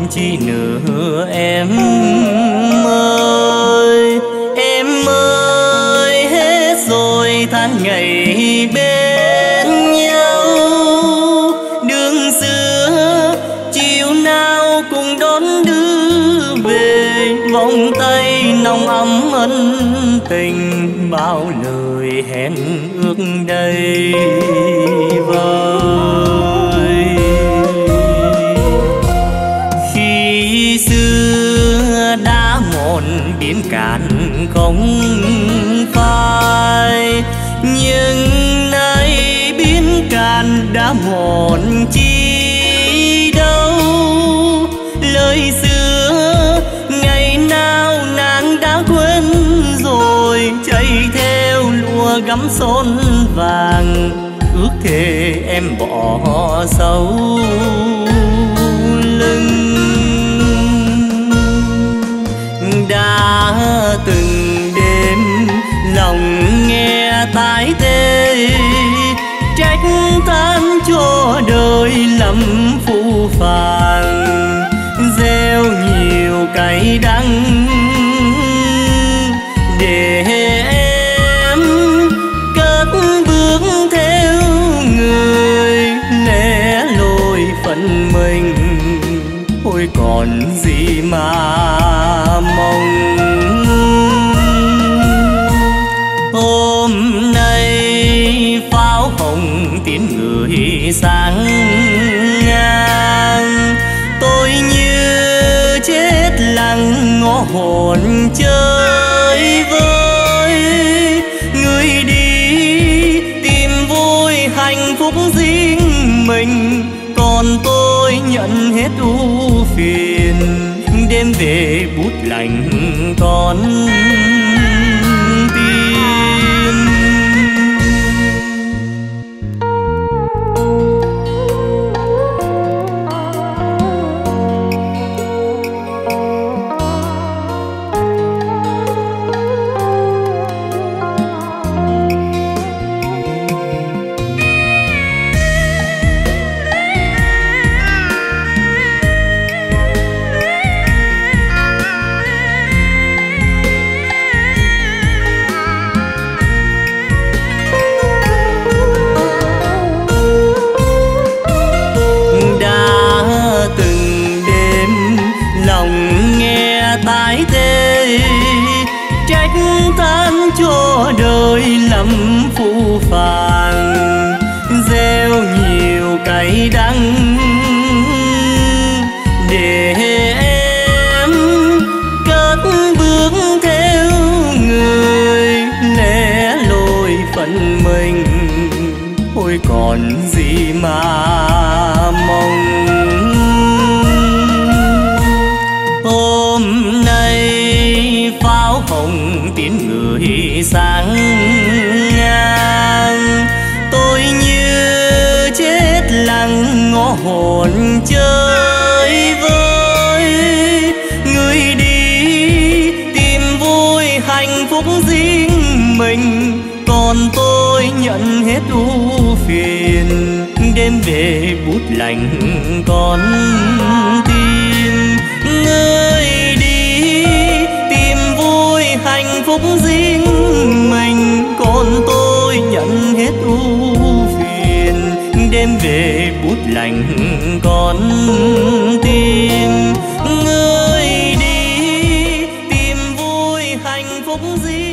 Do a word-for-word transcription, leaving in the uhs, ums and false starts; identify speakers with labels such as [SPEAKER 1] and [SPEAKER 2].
[SPEAKER 1] chi nữa em ơi. Em ơi hết rồi tháng ngày bên nhau, đường xưa chiều nào cùng đón đưa về, vòng tay nồng ấm ân tình, bao lời hẹn ước đây vơi. Khi xưa đã một biển cạn không phai, nhưng nay biển cạn đã một chi đâu. Lời xưa ngày nào nàng đã quên rồi, chạy theo lúa gắm son vàng, ước thề em bỏ sau lưng. Đã từng đêm lòng nghe tái tê, trách than cho đời lầm phũ phàng, gieo nhiều cay đắng để em cất bước theo người lẻ loi phận mình. Ôi còn gì mà mong. Hôm nay pháo hồng tiến người sang ngang, tôi như chết lặng ngõ hồn chơi vơi. Người đi tìm vui hạnh phúc riêng mình, còn tôi nhận hết ưu phiền. Đêm về bút lạnh con tim. Tái tê trách than cho đời lầm phũ phàng, gieo nhiều cay đắng để em cất bước theo người lẻ loi phận mình. Ôi còn gì mà mong. Hôm nay pháo hồng tiến người sang ngang, tôi như chết lặng ngõ hồn chơi vơi. Người đi tìm vui hạnh phúc riêng mình, còn tôi nhận hết ưu phiền. Đêm về bút lạnh con tim. Người đi tìm vui hạnh phúc riêng mình, còn tôi nhận hết ưu phiền. Đêm về bút lạnh con tim. Người đi tìm vui hạnh phúc riêng